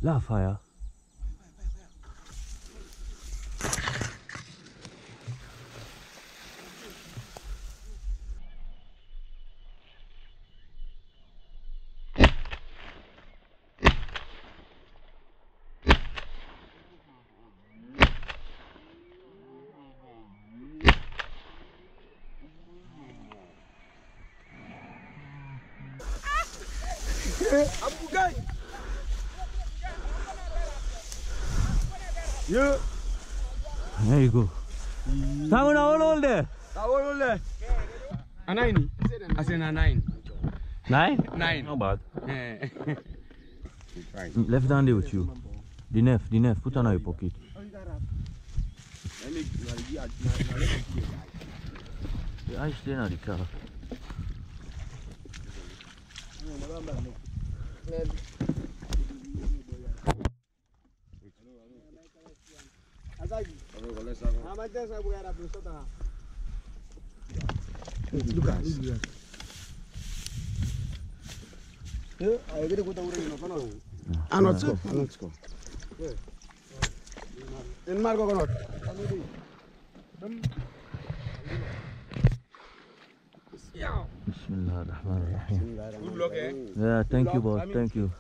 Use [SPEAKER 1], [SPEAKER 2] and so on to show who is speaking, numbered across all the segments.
[SPEAKER 1] La fire.
[SPEAKER 2] Yeah.
[SPEAKER 1] There you go. Someone all there.
[SPEAKER 2] All there. A 9. I said a 9.
[SPEAKER 1] 9?
[SPEAKER 2] 9.
[SPEAKER 1] Not bad.
[SPEAKER 2] Yeah.
[SPEAKER 1] Left hand with you. The knife, put on your pocket. The ice staying on the car.
[SPEAKER 2] Lucas. Anotko. En Marco Conot.
[SPEAKER 1] Bismillahirrahmanirrahim. Yeah, thank you, boss. Thank you.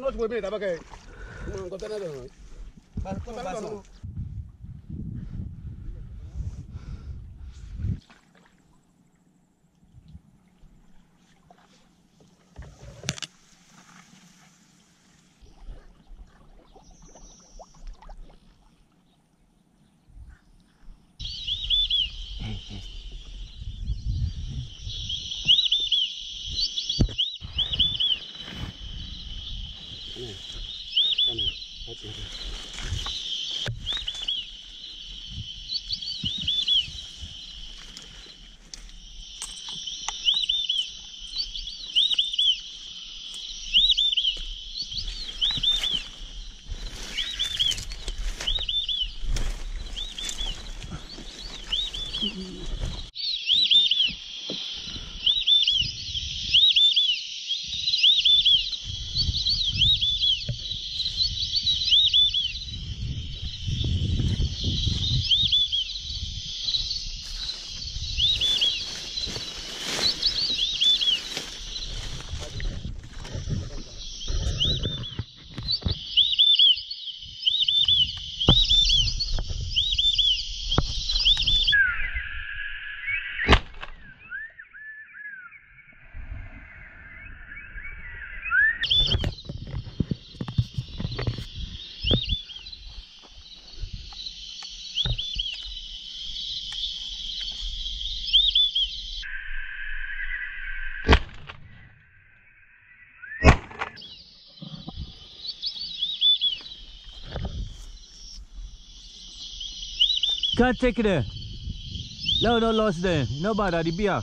[SPEAKER 1] Can't take it there. No lost there. No bother the beer.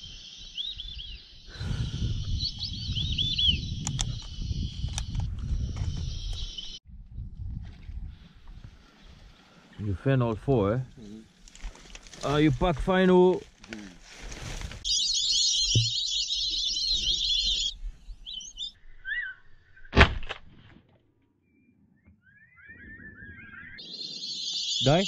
[SPEAKER 1] You fan all 4, eh? You pack final. Die?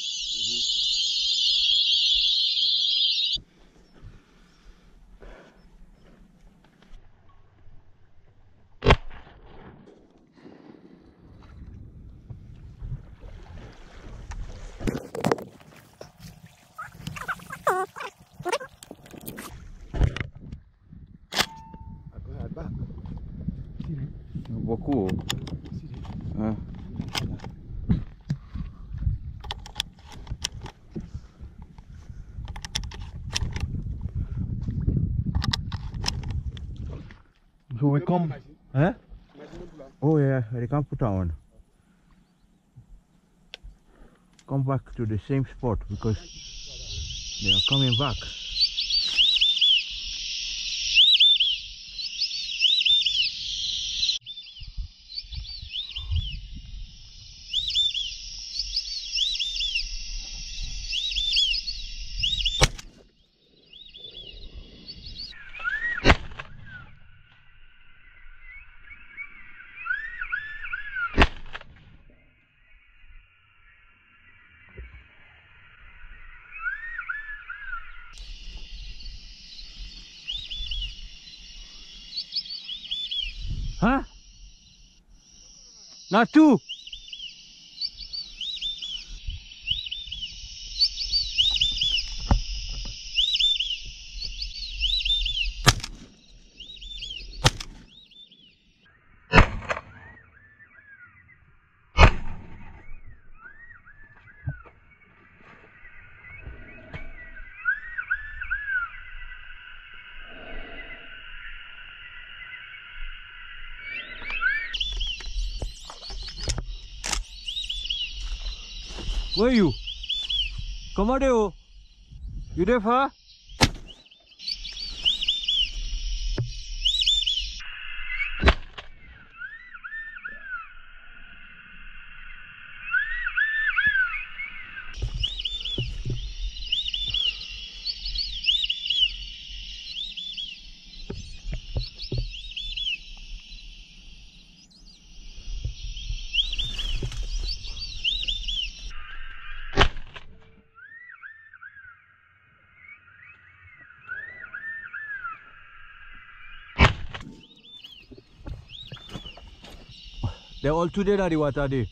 [SPEAKER 1] Beaucoup. So we come, eh? Oh yeah, they can put on. Come back to the same spot because they are coming back. Huh? Not two. Where are you? Come on, Deo. You there, huh? They're all together, what are they?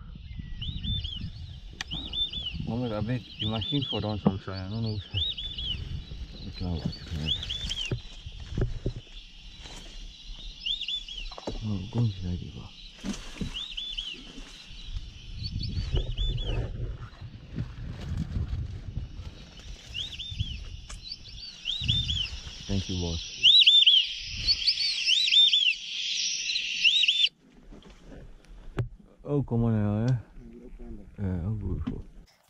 [SPEAKER 1] Moment, I bet the machine for down some side. I don't know which one. No, go inside the bar. Thank you, boss. Oh, come on now, eh? Yeah, I'm beautiful.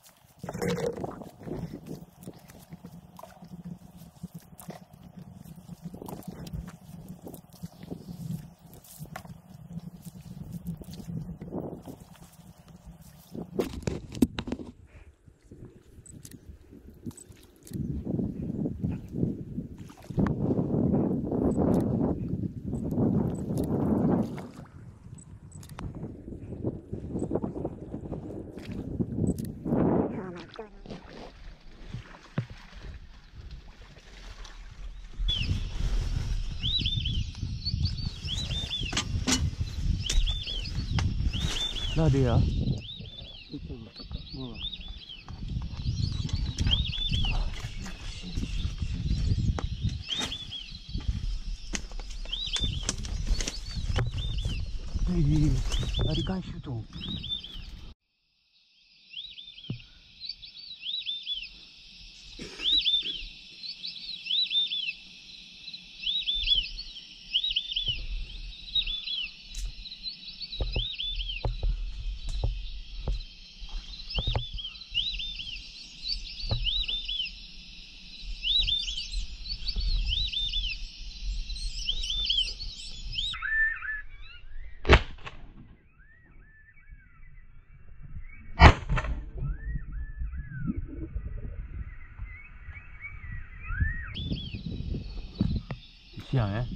[SPEAKER 1] Nadia. Hey, I can't shoot you. Siang, eh?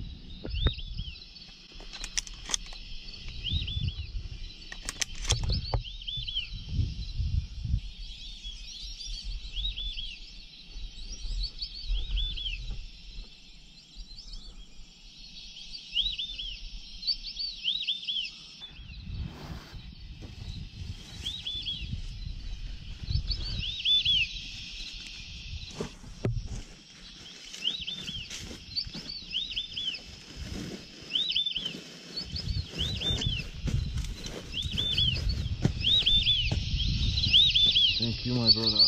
[SPEAKER 1] Thank you, my brother.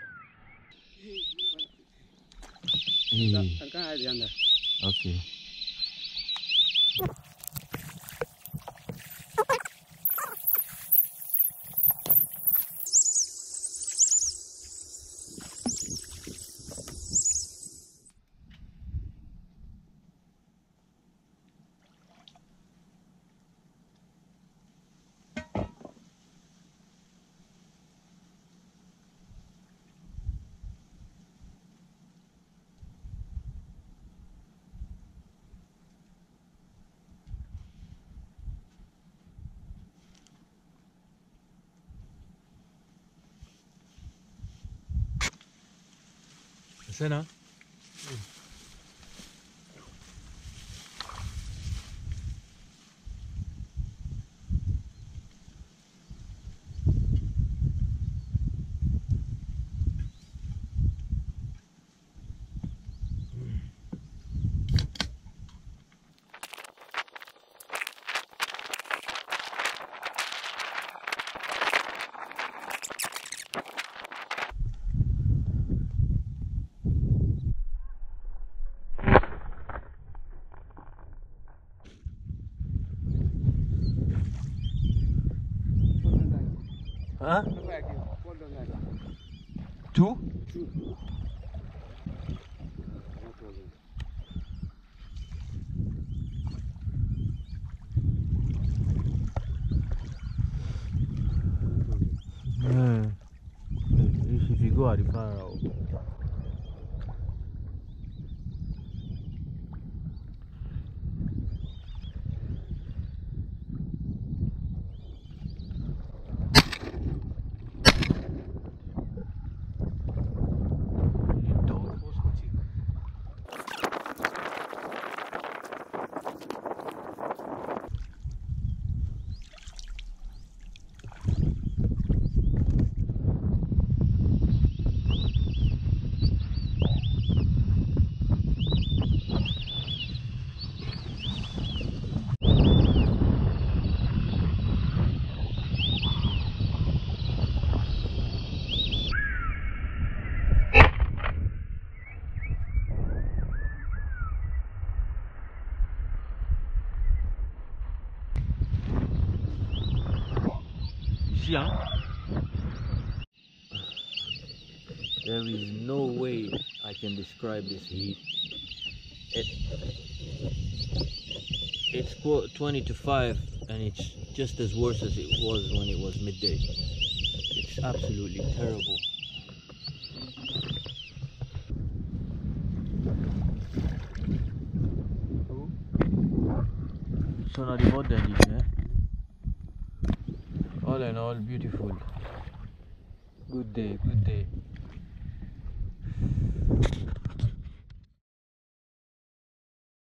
[SPEAKER 1] Hey. Okay. Sana. Huh? Two? Yeah. If you go at the far out. Yeah. There is no way I can describe this heat. It's 20 to 5 and it's just as worse as it was when it was midday. It's absolutely terrible. So now the mud then is, all in all, beautiful. Good day, good day.